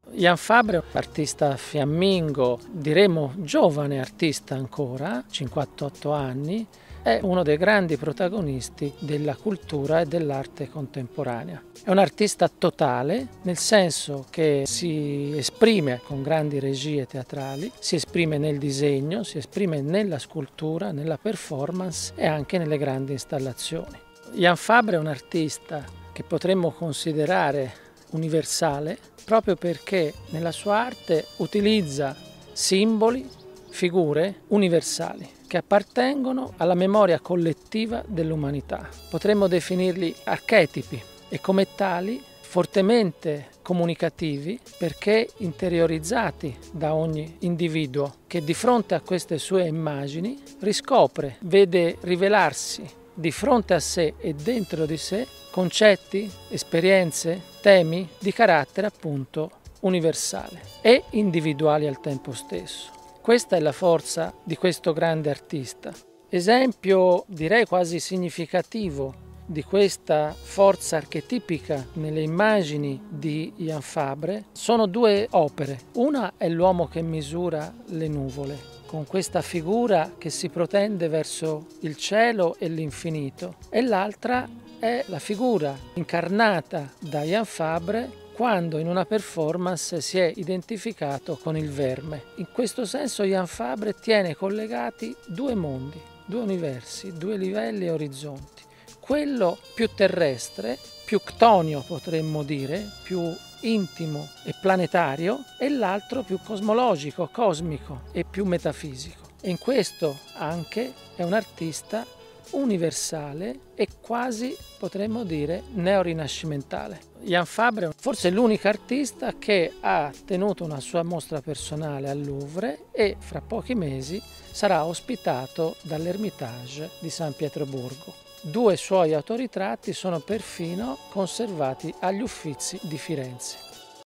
Jan Fabre, artista fiammingo, diremmo giovane artista ancora, 58 anni, è uno dei grandi protagonisti della cultura e dell'arte contemporanea. È un artista totale, nel senso che si esprime con grandi regie teatrali, si esprime nel disegno, si esprime nella scultura, nella performance e anche nelle grandi installazioni. Jan Fabre è un artista che potremmo considerare universale proprio perché nella sua arte utilizza simboli, figure universali che appartengono alla memoria collettiva dell'umanità. Potremmo definirli archetipi e come tali fortemente comunicativi perché interiorizzati da ogni individuo che di fronte a queste sue immagini riscopre, vede rivelarsi di fronte a sé e dentro di sé concetti, esperienze, temi di carattere appunto universale e individuali al tempo stesso. Questa è la forza di questo grande artista. Esempio direi quasi significativo di questa forza archetipica nelle immagini di Jan Fabre sono due opere. Una è L'uomo che misura le nuvole, con questa figura che si protende verso il cielo e l'infinito, e l'altra è la figura incarnata da Jan Fabre quando in una performance si è identificato con il verme. In questo senso Jan Fabre tiene collegati due mondi, due universi, due livelli e orizzonti. Quello più terrestre, più ctonio potremmo dire, più intimo e planetario, e l'altro più cosmologico, cosmico e più metafisico. E in questo anche è un artista universale e quasi potremmo dire neorinascimentale. Jan Fabre è forse l'unico artista che ha tenuto una sua mostra personale al Louvre e fra pochi mesi sarà ospitato dall'Ermitage di San Pietroburgo. Due suoi autoritratti sono perfino conservati agli Uffizi di Firenze.